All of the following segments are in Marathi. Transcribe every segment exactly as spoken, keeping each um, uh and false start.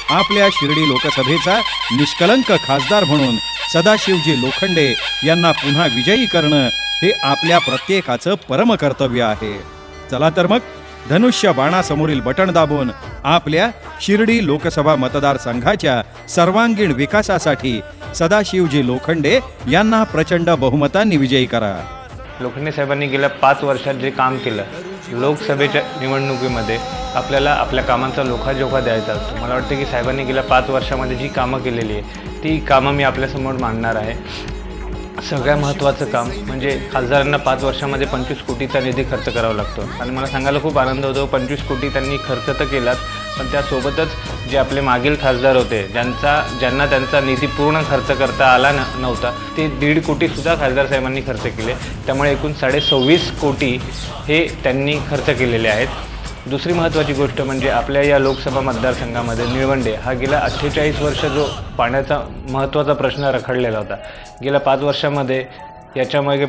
आपल्या शिर्डी लोकसभेचा निष्कलंक खासदार म्हणून सदाशिवजी लोखंडे यांना पुन्हा विजयी करणं हे आपल्या प्रत्येकाचं परमकर्तव्य आहे। चला तर मग धनुष्य बाणासमोरील बटण दाबून आपल्या शिर्डी लोकसभा मतदारसंघाच्या सर्वांगीण विकासासाठी सदाशिवजी लोखंडे यांना प्रचंड बहुमतांनी विजयी करा। लोखंडे साहेबांनी गेल्या पाच वर्षात जे काम केलं, लोकसभेच्या निवडणुकीमध्ये आपल्याला आपल्या कामांचा लोखाजोखा द्यायचा असतो। मला वाटतं की साहेबांनी गेल्या पाच वर्षामध्ये जी कामं केलेली आहे ती कामं मी आपल्यासमोर मांडणार आहे। सगळ्यात महत्त्वाचं काम म्हणजे खासदारांना पाच वर्षामध्ये पंचवीस कोटीचा निधी खर्च करावा लागतो आणि मला सांगायला खूप आनंद होतो, पंचवीस कोटी त्यांनी खर्च तर केलाच, पण त्यासोबतच जे आपले मागील खासदार होते ज्यांचा ज्यांना त्यांचा निधी पूर्ण खर्च करता आला न नव्हता ते दीड कोटीसुद्धा खासदार साहेबांनी खर्च केले। त्यामुळे एकूण साडे सव्वीस कोटी हे त्यांनी खर्च केलेले आहेत। दुसरी महत्त्वाची गोष्ट म्हणजे आपल्या या लोकसभा मतदारसंघामध्ये निळवंडे हा गेल्या अठ्ठेचाळीस वर्ष जो पाण्याचा महत्त्वाचा प्रश्न रखडलेला होता, गेल्या पाच वर्षामध्ये याच्यामागे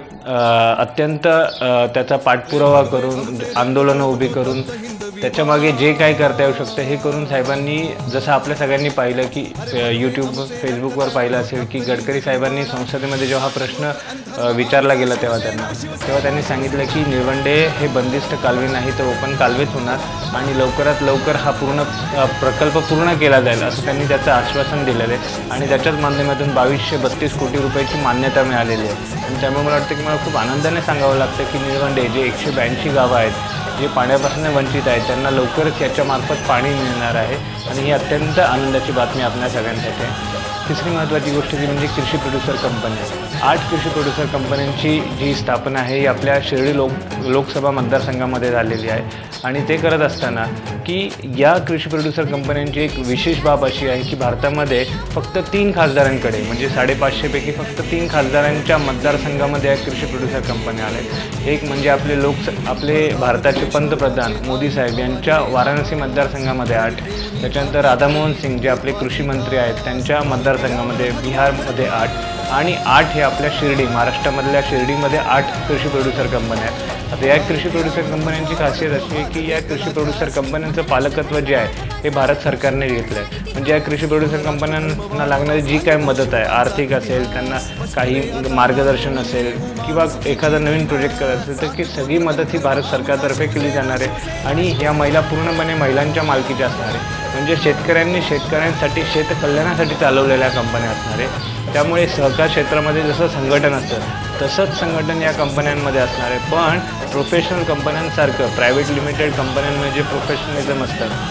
अत्यंत त्याचा पाठपुरावा करून आंदोलनं उभी करून त्याच्यामागे जे काही करता येऊ शकतं हे करून साहेबांनी, जसं आपल्या सगळ्यांनी पाहिलं की यूट्यूब फेसबुकवर पाहिलं असेल की गडकरी साहेबांनी संसदेमध्ये जेव्हा हा प्रश्न विचारला गेला तेव्हा त्यांना तेव्हा त्यांनी सांगितलं की निळवंडे हे बंदिस्त कालवे नाही तर ओपन कालवेच होणार आणि लवकरात लवकर हा पूर्ण प्रकल्प पूर्ण केला जाईल असं त्यांनी त्याचं आश्वासन दिलेलं आहे आणि त्याच्याच माध्यमातून बावीसशे बत्तीस कोटी रुपयाची मान्यता मिळालेली आहे। आणि त्यामुळे मला वाटतं की मला खूप आनंदाने सांगावं लागतं की निळवंडे जे एकशे ब्याऐंशी गावं आहेत जे पाण्यापासून वंचित आहेत त्यांना लवकरच याच्यामार्फत पाणी मिळणार आहे आणि ही अत्यंत आनंदाची बातमी आपल्या सगळ्यांसाठी आहे। तिसरी महत्त्वाची गोष्ट ती म्हणजे कृषी प्रोड्युसर कंपन्या। आठ कृषी प्रोड्युसर कंपन्यांची जी स्थापना आहे ही आपल्या शिर्डी लोक लोकसभा मतदारसंघामध्ये झालेली आहे आणि ते करत असताना की या कृषी प्रोड्युसर कंपन्यांची एक विशेष बाब अशी आहे की भारतामध्ये फक्त तीन खासदारांकडे म्हणजे साडेपाचशेपैकी फक्त तीन खासदारांच्या मतदारसंघामध्ये या कृषी प्रोड्युसर कंपन्या आल्या। एक म्हणजे आपले लोक आपले भारताचे पंतप्रधान मोदी साहेब यांच्या वाराणसी मतदारसंघामध्ये आठ, त्याच्यानंतर राधामोहन सिंग जे आपले कृषी मंत्री आहेत त्यांच्या मतदारसंघामध्ये बिहारमध्ये आठ आणि आठ हे आपल्या शिर्डी महाराष्ट्रामधल्या शिर्डीमध्ये आठ कृषी प्रोड्युसर कंपन्या आहेत। आता या कृषी प्रोड्युसर कंपन्यांची खासियत अशी आहे की या कृषी प्रोड्युसर कंपन्यांचं पालकत्व जे आहे हे भारत सरकारने घेतलं आहे। म्हणजे या कृषी प्रोड्युसर कंपन्यांना लागणारी जी काय मदत आहे, आर्थिक असेल, त्यांना काही मार्गदर्शन असेल किंवा एखादा नवीन प्रोजेक्ट करायचं असेल तर की सगळी मदत ही भारत सरकारतर्फे केली जाणार आहे आणि ह्या महिला पूर्णपणे महिलांच्या मालकीच्या असणार आहे। म्हणजे शेतकऱ्यांनी शेतकऱ्यांसाठी शेतकल्याणासाठी चालवलेल्या कंपन्या असणार आहे। त्यामुळे सहकार क्षेत्रामध्ये जसं संघटन असतं तसंच संघटन या कंपन्यांमध्ये असणार आहे, पण प्रोफेशनल कंपन्यांसारखं प्रायव्हेट लिमिटेड कंपन्यांमध्ये जे प्रोफेशनलिझम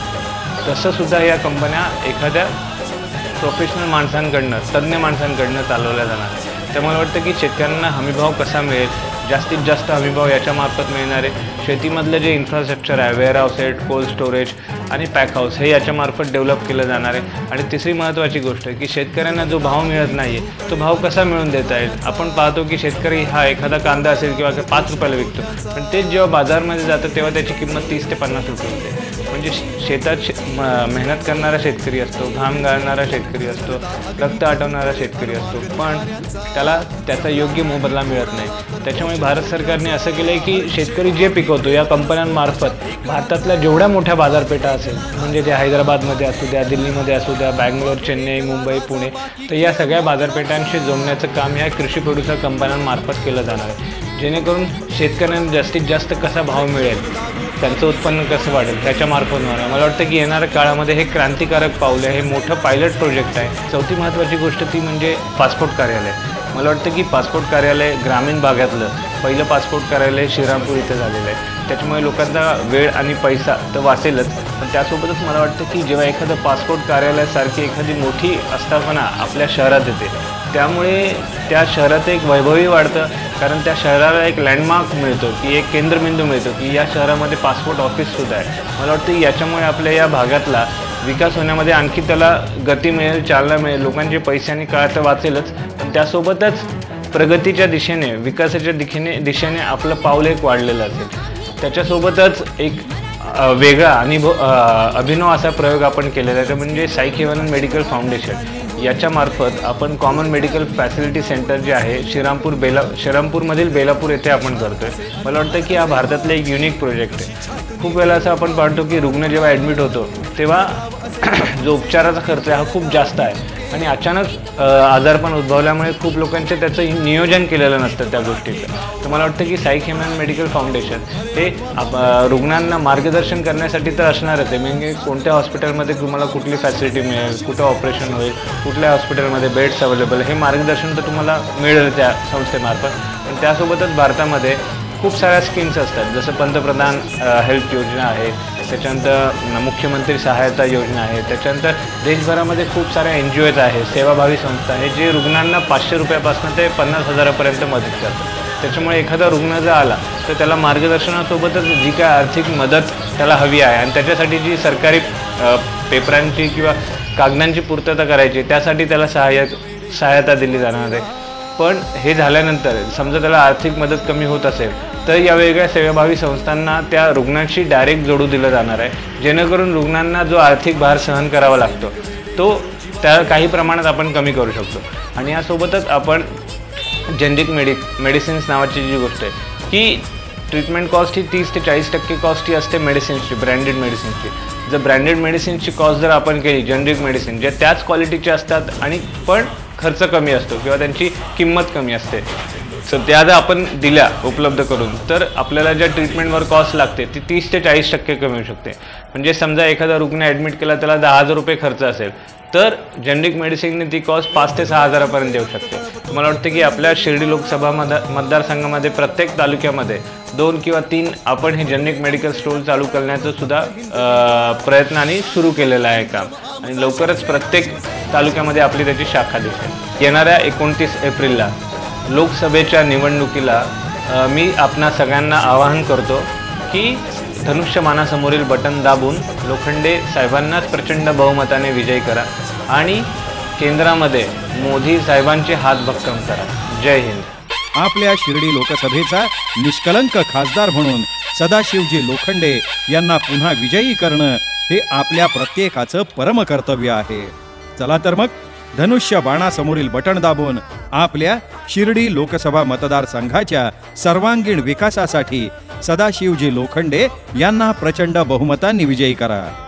असतं तसंसुद्धा या कंपन्या एखाद्या प्रोफेशनल माणसांकडनं तज्ज्ञ माणसांकडनं चालवल्या जाणार आहे। त्यामुळे वाटतं की शेतकऱ्यांना हमीभाव कसा मिळेल, जास्तीत जास्त हमीभाव याच्यामार्फत मिळणार आहे। शेतीमधलं जे इन्फ्रास्ट्रक्चर आहे, वेअरहाऊस आहे, कोल्ड स्टोरेज आणि पॅक हाऊस हे याच्यामार्फत डेव्हलप केलं जाणार आहे। आणि तिसरी महत्त्वाची गोष्ट की शेतकऱ्यांना जो भाव मिळत नाही आहे तो भाव कसा मिळून देता येईल। आपण पाहतो की शेतकरी हा एखादा कांदा असेल किंवा पाच रुपयाला विकतो, पण तेच जेव्हा बाजारमध्ये जातं तेव्हा त्याची किंमत तीस ते पन्नास रुपये होते। म्हणजे शेतात शे मेहनत करणारा शेतकरी असतो, घाम गाळणारा शेतकरी असतो, रक्त आटवणारा शेतकरी असतो, पण त्याला त्याचा योग्य मोबदला मिळत नाही। त्याच्यामुळे भारत सरकारने असं केलं आहे की शेतकरी जे पिकवतो या कंपन्यांमार्फत भारतातल्या जेवढ्या मोठ्या बाजारपेठा असेल म्हणजे ते हैदराबादमध्ये असू द्या, दिल्लीमध्ये असू द्या, बँगलोर, चेन्नई, मुंबई, पुणे, तर या सगळ्या बाजारपेठांशी जोडण्याचं काम या कृषी प्रोड्युसर कंपन्यांमार्फत केलं जाणार आहे। जेणेकरून शेतकऱ्यांना जास्तीत जास्त कसा भाव मिळेल, त्यांचं उत्पन्न कसं वाढेल त्याच्यामार्फत होणार आहे। मला वाटतं की येणाऱ्या काळामध्ये हे क्रांतिकारक पाऊल आहे, हे मोठं पायलट प्रोजेक्ट आहे। चौथी महत्त्वाची गोष्ट ती म्हणजे पासपोर्ट कार्यालय। मला वाटतं की पासपोर्ट कार्यालय ग्रामीण भागातलं पहिलं पासपोर्ट कार्यालय श्रीरामपूर इथं झालेलं आहे। त्याच्यामुळे लोकांचा वेळ आणि पैसा तर वाचेलच, पण त्यासोबतच मला वाटतं की जेव्हा एखादं पासपोर्ट कार्यालयासारखी एखादी मोठी आस्थापना आपल्या शहरात येते त्यामुळे त्या शहरात एक वैभवही वाढतं, कारण त्या शहराला एक लँडमार्क मिळतो की एक केंद्रबिंदू मिळतो की या शहरामध्ये पासपोर्ट ऑफिससुद्धा आहे। मला वाटतं की याच्यामुळे आपल्या या भागातला विकास होण्यामध्ये आणखी त्याला गती मिळेल, चालना मिळेल, लोकांचे पैसे आणि काळ तर वाचेलच, पण त्यासोबतच प्रगतीच्या दिशेने, विकासाच्या दिशेने दिशेने आपलं पाऊल एक वाढलेलं असेल। त्याच्यासोबतच एक अ, वेगळा आणि भो- अ, अभिनव असा प्रयोग आपण केलेला आहे, ते म्हणजे साई केवलन मेडिकल फाउंडेशन याच्यामार्फत आपण कॉमन मेडिकल फॅसिलिटी सेंटर जे आहे श्रीरामपूर बेला श्रीरामपूरमधील बेलापूर येथे आपण करतो आहे. मला वाटतं की हा भारतातला एक युनिक प्रोजेक्ट आहे. खूप वेळा असं आपण पाहतो की रुग्ण जेव्हा ॲडमिट होतो तेव्हा जो उपचाराचा खर्च आहे हा खूप जास्त आहे आणि अचानक अ, आजारपण उद्भवल्यामुळे खूप लोकांचे त्याचं नियोजन केलेलं नसतं त्या गोष्टीचं. तर मला वाटतं की साई केवलन मेडिकल फाउंडेशन हे आप अ, रुग्णांना मार्गदर्शन करण्यासाठी तर असणारच आहे. म्हणजे कोणत्या हॉस्पिटलमध्ये तुम्हाला कुठली फॅसिलिटी मिळेल, कुठं ऑपरेशन होईल, कुठल्या हॉस्पिटलमध्ये बेड्स अवेलेबल, हे मार्गदर्शन तर तुम्हाला मिळेल त्या संस्थेमार्फत. पण त्यासोबतच भारतामध्ये खूप साऱ्या स्कीम्स असतात, जसं पंतप्रधान हेल्थ योजना आहे, त्याच्यानंतर मुख्यमंत्री सहायता योजना आहे, त्याच्यानंतर देशभरामध्ये खूप साऱ्या एन जी ओज आहे, सेवाभावी संस्था आहे, जे रुग्णांना पाचशे रुपयापासून ते पन्नास हजारापर्यंत मदत करतात. त्याच्यामुळे एखादा रुग्ण जर आला तर त्याला मार्गदर्शनासोबतच जी काय आर्थिक मदत त्याला हवी आहे आणि त्याच्यासाठी जी सरकारी अ, पेपरांची किंवा कागदांची पूर्तता करायची त्यासाठी त्याला सहाय्यक सहायता दिली जाणार आहे. पण हे झाल्यानंतर समजा त्याला आर्थिक मदत कमी होत असेल तर या वेगळ्या सेवाभावी संस्थांना त्या रुग्णांशी डायरेक्ट जोडू दिलं जाणार आहे, जेणेकरून रुग्णांना जो आर्थिक भार सहन करावा लागतो तो त्या काही प्रमाणात आपण कमी करू शकतो. आणि यासोबतच आपण जेनरिक मेडि मेडिसिन्स नावाची जी गोष्ट आहे की ट्रीटमेंट कॉस्ट ही तीस ते चाळीस टक्के कॉस्ट ही असते मेडिसिन्सची, ब्रँडेड मेडिसिन्सची. जर ब्रँडेड मेडिसिन्सची कॉस्ट जर आपण केली जेनरिक मेडिसिन जे त्याच क्वालिटीचे असतात आणि पण खर्च कमी असतो किंवा त्यांची किंमत कमी असते, सो त्या जर आपण दिल्या उपलब्ध करून तर आपल्याला ज्या ट्रीटमेंटवर कॉस्ट लागते ती तीस ते चाळीस टक्के कमी होऊ शकते. म्हणजे समजा एखादा रुग्ण ॲडमिट केला त्याला दहा हजार रुपये खर्च असेल तर जेनरिक मेडिसिनने ती कॉस्ट पाच ते सहा हजारापर्यंत येऊ शकते. मला वाटतं की आपल्या शिर्डी लोकसभा मतदार मतदारसंघामध्ये प्रत्येक तालुक्यामध्ये दोन किंवा तीन आपण हे जेनरिक मेडिकल स्टोर चालू करण्याचं सुद्धा प्रयत्नाने सुरू केलेलं आहे काम आणि लवकरच प्रत्येक तालुक्यामध्ये आपली त्याची शाखा दिसेल. येणाऱ्या एकोणतीस एप्रिलला लोकसभेच्या निवडणुकीला अ, मी आपणा सगळ्यांना आवाहन करतो की धनुष्यबाणासमोरील बटन दाबून लोखंडे साहेबांनाच प्रचंड बहुमताने विजयी करा आणि केंद्रामध्ये मोदी साहेबांचे हात भक्कम करा. जय हिंद. आपल्या शिर्डी लोकसभेचा निष्कलंक खासदार म्हणून सदाशिवजी लोखंडे यांना पुन्हा विजयी करणं हे आपल्या प्रत्येकाचं परम कर्तव्य आहे. चला तर मग धनुष्य बाणासमोरील बटण दाबून आपल्या शिर्डी लोकसभा मतदारसंघाच्या सर्वांगीण विकासासाठी सदाशिवजी लोखंडे यांना प्रचंड बहुमतांनी विजयी करा.